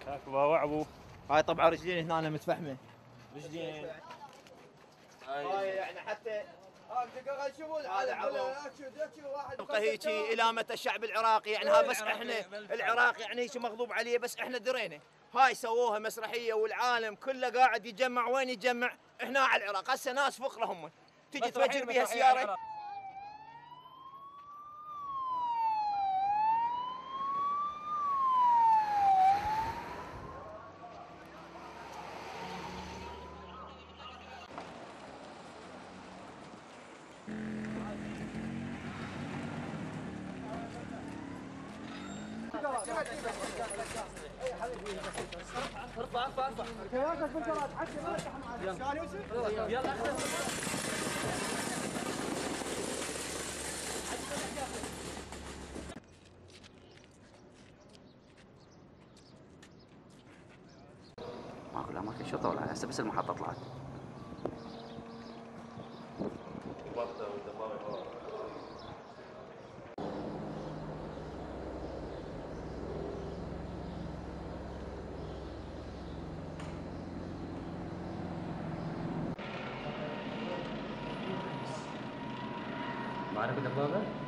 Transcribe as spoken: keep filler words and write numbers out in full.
باوع ابو. هاي طبعا رجلين هنا متفحمه. رجلين. هاي يعني حتى تبقى هيك الى متى الشعب العراقي يعني ها بس احنا العراق يعني هيك مغضوب عليه بس احنا درينا. هاي سووها مسرحيه والعالم كله قاعد يجمع وين يجمع؟ هنا على العراق هسه ناس فقره هم تجي تفجر بها سياره. ارفع ارفع ارفع كياكك بالجراد حكي ما لك معك يوسف يلا ماكو لا ماكو شو طول هسه بس المحطة طلعت. ما عرفت الدبابة؟